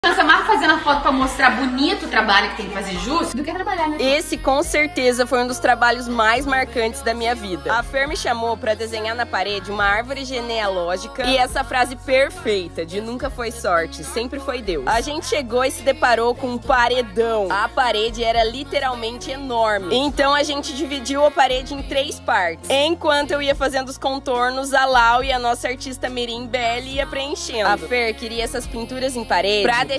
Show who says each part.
Speaker 1: Cansa mais fazendo a foto pra mostrar bonito o trabalho que tem que fazer justo do que trabalhar, né?
Speaker 2: Esse com certeza foi um dos trabalhos mais marcantes da minha vida. A Fer me chamou pra desenhar na parede uma árvore genealógica e essa frase perfeita de nunca foi sorte, sempre foi Deus. A gente chegou e se deparou com um paredão. A parede era literalmente enorme. Então a gente dividiu a parede em 3 partes. Enquanto eu ia fazendo os contornos, a Lau e a nossa artista mirim Belly ia preenchendo. A Fer queria essas pinturas em parede pra